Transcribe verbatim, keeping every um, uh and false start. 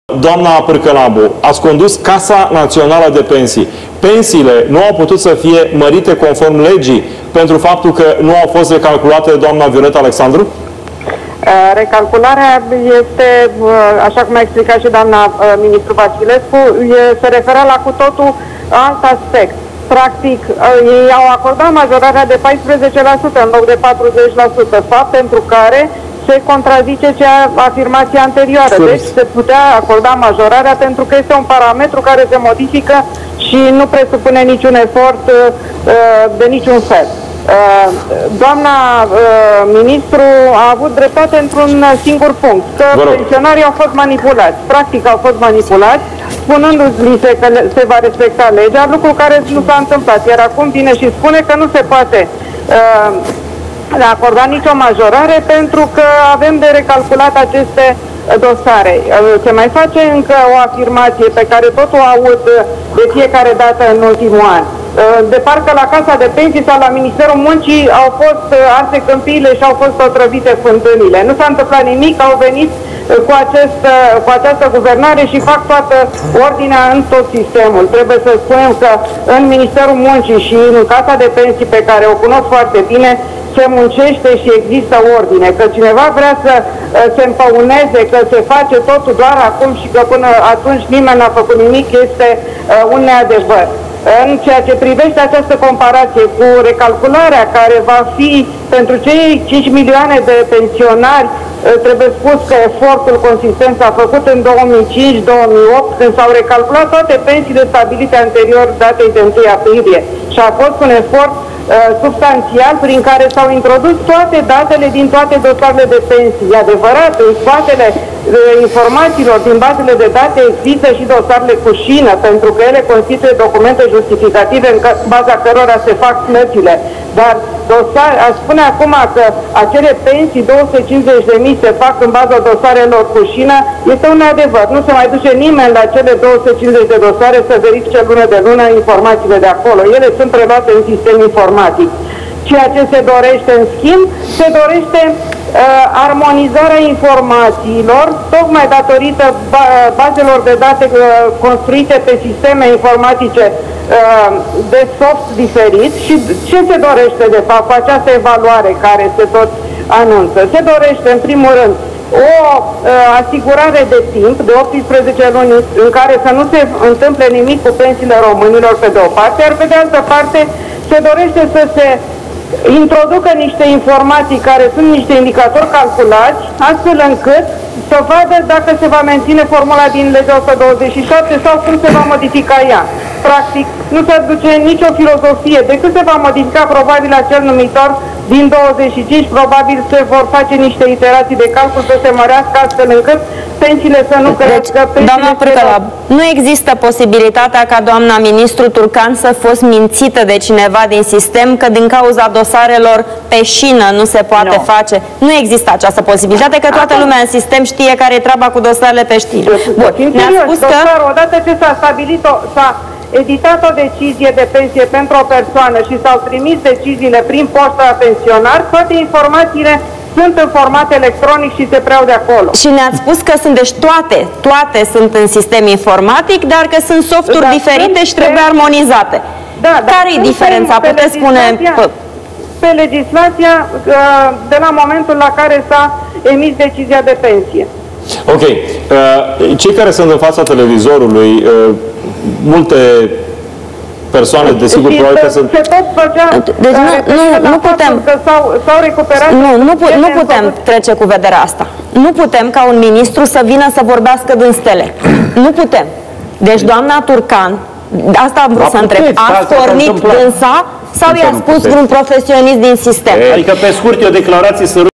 Doamna Pârcălabu, ați condus Casa Națională de Pensii. Pensiile nu au putut să fie mărite conform legii pentru faptul că nu au fost recalculate de doamna Violeta Alexandru? Recalcularea este, așa cum a explicat și doamna ministru Vasilescu, se referă la cu totul alt aspect. Practic, ei au acordat majorarea de paisprezece la sută în loc de patruzeci la sută, fapt pentru care se contrazice cea afirmația anterioară. Deci se putea acorda majorarea pentru că este un parametru care se modifică și nu presupune niciun efort de niciun fel. Doamna ministru a avut dreptate într-un singur punct, că pensionarii au fost manipulați. Practic au fost manipulați, spunându-li se că se va respecta legea, lucru care nu s-a întâmplat. Iar acum vine și spune că nu se poate uh, acorda nicio majorare pentru că avem de recalculat aceste dosare. Se mai face încă o afirmație pe care tot o aud de fiecare dată în ultimul an. De parcă la Casa de Pensii sau la Ministerul Muncii au fost arse câmpiile și au fost otrăvite fântânile. Nu s-a întâmplat nimic, au venit cu, acest, cu această guvernare și fac toată ordinea în tot sistemul. Trebuie să spunem că în Ministerul Muncii și în Casa de Pensii, pe care o cunosc foarte bine, se muncește și există ordine. Că cineva vrea să se împăuneze, că se face totul doar acum și că până atunci nimeni n-a făcut nimic, este un neadevăr. În ceea ce privește această comparație cu recalcularea care va fi pentru cei cinci milioane de pensionari, trebuie spus că efortul consistent s-a făcut în două mii cinci două mii opt, când s-au recalculat toate pensiile stabilite anterior datei de întâi aprilie. Și a fost un efort uh, substanțial prin care s-au introdus toate datele din toate dosarele de pensii. E adevărat, în spatele uh, informațiilor din bazele de date există și dosarele cu șină, pentru că ele constituie documente justificative în baza cărora se fac plățile. Dar dosar, aș spune acum că acele pensii, două sute cincizeci de mii, se fac în baza dosarelor cu șină, este un adevăr. Nu se mai duce nimeni la cele două sute cincizeci de dosare să verifice lună de lună informațiile de acolo. Ele sunt preluate în sistem informatic. Ceea ce se dorește, în schimb, se dorește uh, armonizarea informațiilor, tocmai datorită ba bazelor de date uh, construite pe sisteme informatice uh, de soft diferit. Și ce se dorește, de fapt, cu această evaluare care se tot anunță? Se dorește, în primul rând, o uh, asigurare de timp de optsprezece luni în care să nu se întâmple nimic cu pensiile românilor, pe de o parte, iar pe de altă parte se dorește să se introducă niște informații care sunt niște indicatori calculați, astfel încât să vadă dacă se va menține formula din legea o sută douăzeci și șapte sau cum se va modifica ea. Practic, nu se aduce nicio filozofie, decât se va modifica probabil acel numitor din douăzeci și cinci, probabil se vor face niște iterații de calcul să se mărească astfel încât pensiile să nu crească. Deci, doamna Pârcălabu, nu există posibilitatea ca doamna ministru Turcan să fost mințită de cineva din sistem că din cauza dosarelor pe șină nu se poate no. face. Nu există această posibilitate, că toată Acum, lumea în sistem știe care e treaba cu dosarele pe șină. Bun, ne-a spus că... Dosar, odată ce s-a stabilit, s-a editat o decizie de pensie pentru o persoană și s-au trimis deciziile prin poștă la pensionar, toate informațiile sunt în format electronic și se preau de acolo. Și ne-ați spus că sunt, deci toate, toate sunt în sistem informatic, de că sunt softuri da, diferite și trebuie pe... armonizate. Da, care e diferența? Puteți spune... Pe legislația de la momentul la care s-a emis decizia de pensie. Ok. Cei care sunt în fața televizorului, multe persoane, desigur, probabil că sunt... Se tot făcea... Deci nu, nu, nu putem... S-au recuperat... Nu, nu, nu putem trece cu vederea asta. Nu putem ca un ministru să vină să vorbească din stele. Nu putem. Deci doamna Turcan, asta am vrut să întreb, a pornit dânsa sau i-a spus vreun profesionist din sistem? Adică, pe scurt, e o declarație să